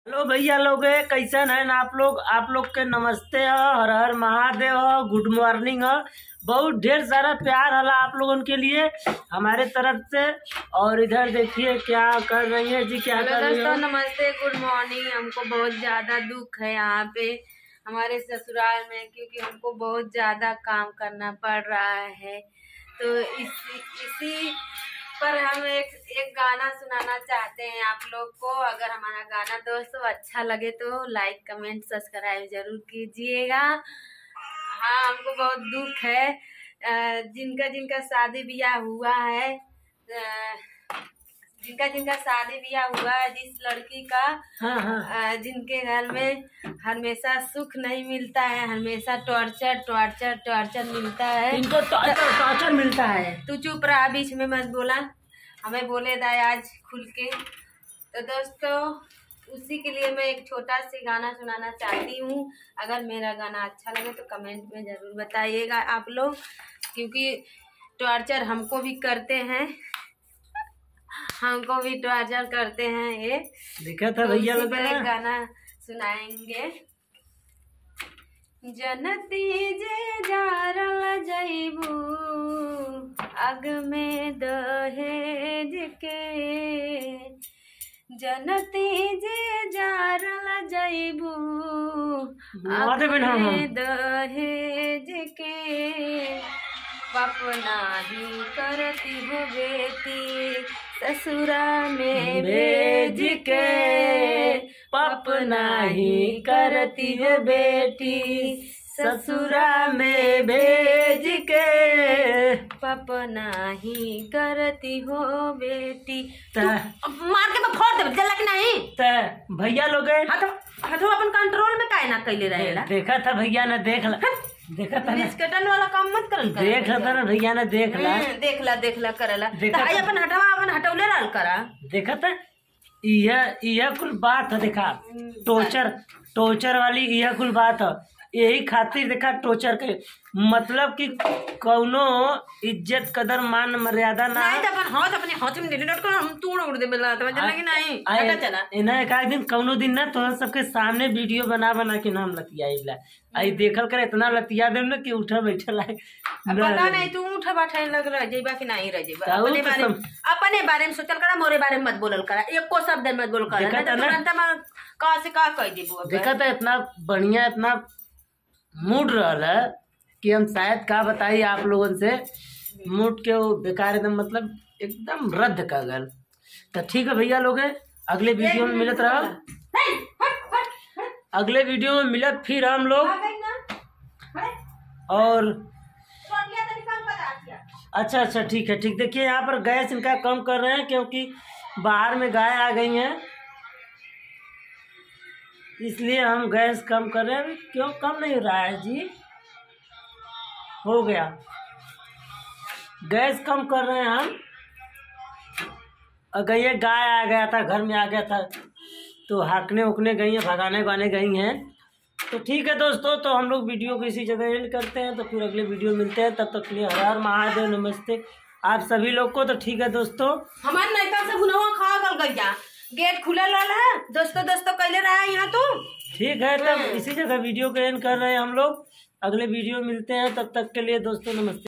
Hello भैया लोग, कैसन है आप लोग के नमस्ते है, हर हर महादेव है, गुड मॉर्निंग है। बहुत ढेर सारा प्यार हला आप लोगों के लिए हमारे तरफ से। और इधर देखिए क्या कर रही है जी, क्या कर रही है। दोस्तों नमस्ते, गुड मॉर्निंग। हमको बहुत ज़्यादा दुख है यहाँ पे हमारे ससुराल में, क्योंकि हमको बहुत ज़्यादा काम करना पड़ रहा है। तो इसी पर हम एक गाना सुनाना चाहते हैं आप लोग को। अगर हमारा गाना दोस्तों अच्छा लगे तो लाइक कमेंट सब्सक्राइब जरूर कीजिएगा। हाँ, हमको बहुत दुख है। जिनका शादी ब्याह हुआ है, जिनका शादी ब्याह हुआ है, जिस लड़की का जिनके घर में हमेशा सुख नहीं मिलता है, हमेशा टॉर्चर मिलता है। इनको टॉर्चर मिलता है। तू चुप रहा, बीच में मत बोला, हमें बोले दाए आज खुल के। तो दोस्तों उसी के लिए मैं एक छोटा सी गाना सुनाना चाहती हूँ। अगर मेरा गाना अच्छा लगे तो कमेंट में ज़रूर बताइएगा आप लोग, क्योंकि टॉर्चर हमको भी करते हैं, ये देखा था भैया लोग। एक गाना सुनाएंगे। जनती जे जारल जइबू अग में दहेज के, जनती जे जारल जइबू अग में दहेज के, बाप नाही करती हो बेटी ससुरा में भेज के, पाप नहीं करती हो बेटी ससुरा में भेज के, पाप नहीं करती हो बेटी। मार के मैं फोड़ दे जल्ला कि नहीं। भैया लोग हाथों अपन कंट्रोल में काहे ना कैले रहेला। देखा था भैया ने, देखा था ना, स्केटल वाला काम मत करल। देखा था ना भैया ने, देख ला करला। तो अपन हटावा, अपन हटौले रहल करा। देखा था, यह कुल बात है। देखा टोचर वाली यह कुल बात है। यही खातिर देखा टोचर के मतलब कि कौनो इज्जत कदर मान मर्यादा ना नहीं। तो अपन अपने हाथ में डिलीट कर, हम तोड़ उड़ दे मिला तो चला कि नहीं। हटा चला इन्हें एक दिन कौनो दिन ना तो सबके सामने वीडियो बना के नाम लतियाइला। आई देखल कर इतना लतिया दे ना कि उठा बैठल है। पता नहीं तू उठा बैठे लग रहा जेबा कि नहीं रह जेबा। अपने बारे में सोचल करा, मोरे बारे में मत बोलल करा, एको शब्द मत बोल करा। कहां से का कह देबू। देखा था इतना बढ़िया, इतना मूड रहा कि हम शायद का बताइए आप लोगों से। मूड के वो बेकार एकदम, मतलब एकदम रद्द का गल। तो ठीक है भैया लोग, अगले वीडियो में मिलत रहा, अगले वीडियो में मिलत फिर हम लोग। और अच्छा ठीक है, ठीक। देखिए यहाँ पर गैस इनका कम कर रहे हैं, क्योंकि बाहर में गाय आ गई हैं, इसलिए हम गैस कम कर रहे हैं। क्यों कम नहीं हो रहा है जी? हो गया, गैस कम कर रहे हैं हम। अगर ये गाय आ गया था, घर में आ गया था, तो हाकने उकने गई हैं, भगाने गई हैं। तो ठीक है दोस्तों, तो हम लोग वीडियो को इसी जगह एंड करते हैं। तो फिर अगले वीडियो मिलते हैं, तब तक के लिए हर हर महादेव, नमस्ते आप सभी लोग को। तो ठीक है दोस्तों, हमारे नैता से भुनवा खा गल गया, गेट खुला है। दोस्तों कैले रहा है यहाँ तो ठीक है। तब इसी जगह वीडियो को एंड कर रहे हैं हम लोग। अगले वीडियो मिलते हैं, तब तक के लिए दोस्तों नमस्ते।